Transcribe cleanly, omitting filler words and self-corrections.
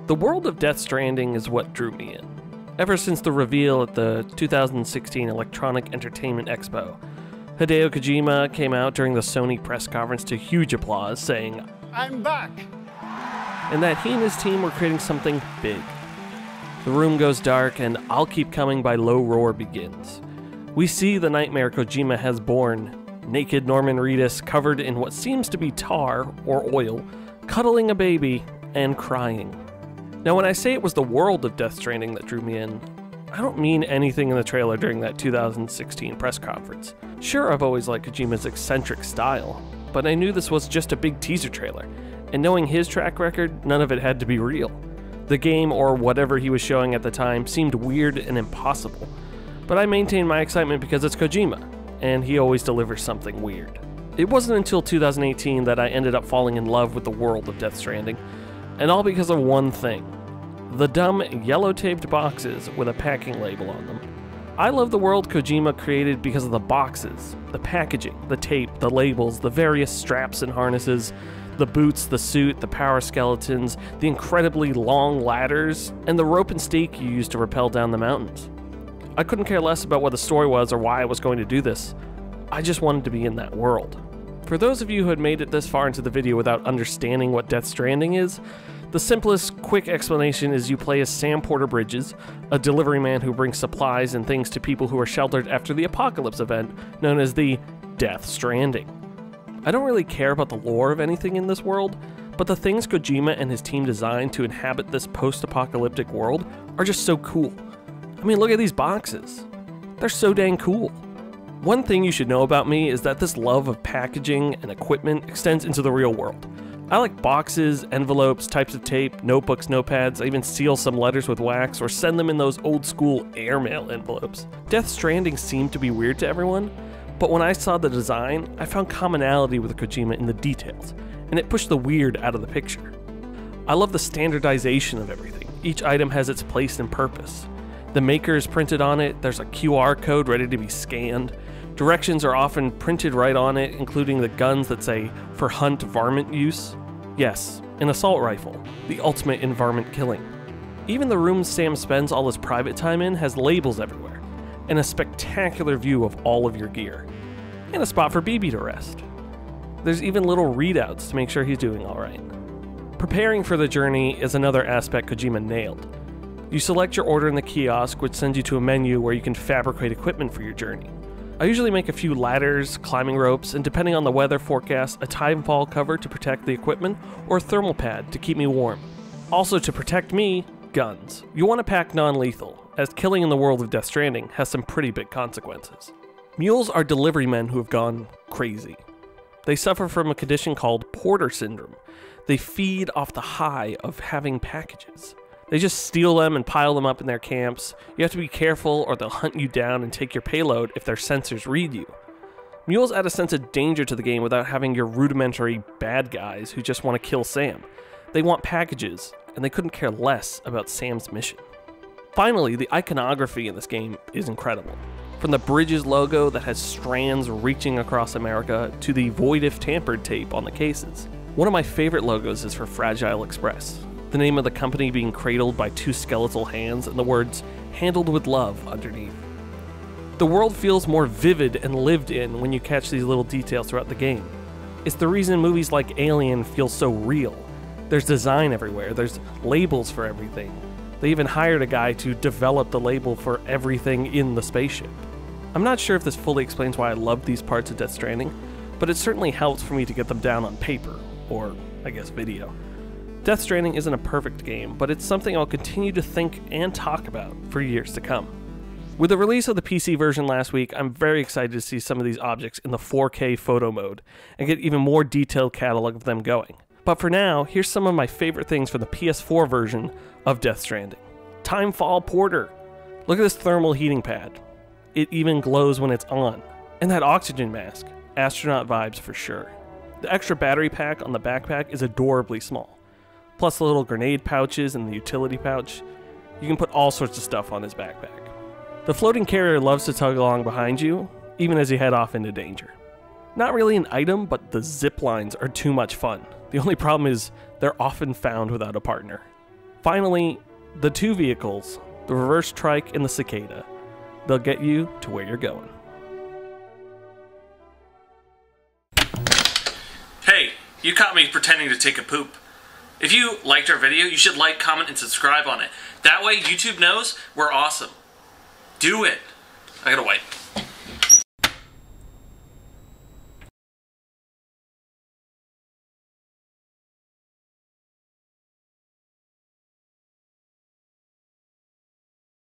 The world of Death Stranding is what drew me in. Ever since the reveal at the 2016 Electronic Entertainment Expo, Hideo Kojima came out during the Sony press conference to huge applause, saying, "I'm back!" and that he and his team were creating something big. The room goes dark and I'll Keep Coming by Low Roar begins. We see the nightmare Kojima has born, naked Norman Reedus covered in what seems to be tar or oil, cuddling a baby and crying. Now when I say it was the world of Death Stranding that drew me in, I don't mean anything in the trailer during that 2016 press conference. Sure, I've always liked Kojima's eccentric style, but I knew this was just a big teaser trailer, and knowing his track record, none of it had to be real. The game, or whatever he was showing at the time, seemed weird and impossible, but I maintained my excitement because it's Kojima, and he always delivers something weird. It wasn't until 2018 that I ended up falling in love with the world of Death Stranding, and all because of one thing: the dumb yellow-taped boxes with a packing label on them. I love the world Kojima created because of the boxes, the packaging, the tape, the labels, the various straps and harnesses, the boots, the suit, the power skeletons, the incredibly long ladders, and the rope and stake you use to rappel down the mountains. I couldn't care less about what the story was or why I was going to do this. I just wanted to be in that world. For those of you who had made it this far into the video without understanding what Death Stranding is, the simplest, quick explanation is you play as Sam Porter Bridges, a delivery man who brings supplies and things to people who are sheltered after the apocalypse event known as the Death Stranding. I don't really care about the lore of anything in this world, but the things Kojima and his team designed to inhabit this post-apocalyptic world are just so cool. I mean, look at these boxes. They're so dang cool. One thing you should know about me is that this love of packaging and equipment extends into the real world. I like boxes, envelopes, types of tape, notebooks, notepads. I even seal some letters with wax or send them in those old school airmail envelopes. Death Stranding seemed to be weird to everyone, but when I saw the design, I found commonality with Kojima in the details, and it pushed the weird out of the picture. I love the standardization of everything. Each item has its place and purpose. The maker is printed on it, there's a QR code ready to be scanned. Directions are often printed right on it, including the guns that say, "For hunt varmint use." Yes, an assault rifle, the ultimate in varmint killing. Even the room Sam spends all his private time in has labels everywhere, and a spectacular view of all of your gear, and a spot for BB to rest. There's even little readouts to make sure he's doing alright. Preparing for the journey is another aspect Kojima nailed. You select your order in the kiosk, which sends you to a menu where you can fabricate equipment for your journey. I usually make a few ladders, climbing ropes, and depending on the weather forecast, a timefall cover to protect the equipment, or a thermal pad to keep me warm. Also to protect me, guns. You want to pack non-lethal, as killing in the world of Death Stranding has some pretty big consequences. Mules are delivery men who have gone crazy. They suffer from a condition called Porter Syndrome. They feed off the high of having packages. They just steal them and pile them up in their camps. You have to be careful or they'll hunt you down and take your payload if their sensors read you. Mules add a sense of danger to the game without having your rudimentary bad guys who just want to kill Sam. They want packages, and they couldn't care less about Sam's mission. Finally, the iconography in this game is incredible. From the Bridges logo that has strands reaching across America to the Void If Tampered tape on the cases. One of my favorite logos is for Fragile Express, the name of the company being cradled by two skeletal hands and the words "handled with love" underneath. The world feels more vivid and lived in when you catch these little details throughout the game. It's the reason movies like Alien feel so real. There's design everywhere, there's labels for everything. They even hired a guy to develop the label for everything in the spaceship. I'm not sure if this fully explains why I love these parts of Death Stranding, but it certainly helps for me to get them down on paper, or I guess video. Death Stranding isn't a perfect game, but it's something I'll continue to think and talk about for years to come. With the release of the PC version last week, I'm very excited to see some of these objects in the 4K photo mode, and get even more detailed catalog of them going. But for now, here's some of my favorite things for the PS4 version of Death Stranding. Timefall Porter. Look at this thermal heating pad. It even glows when it's on. And that oxygen mask. Astronaut vibes for sure. The extra battery pack on the backpack is adorably small. Plus the little grenade pouches and the utility pouch. You can put all sorts of stuff on his backpack. The floating carrier loves to tug along behind you, even as you head off into danger. Not really an item, but the zip lines are too much fun. The only problem is they're often found without a partner. Finally, the two vehicles, the reverse trike and the cicada. They'll get you to where you're going. Hey, you caught me pretending to take a poop. If you liked our video, you should like, comment, and subscribe on it. That way YouTube knows we're awesome. Do it. I gotta wipe.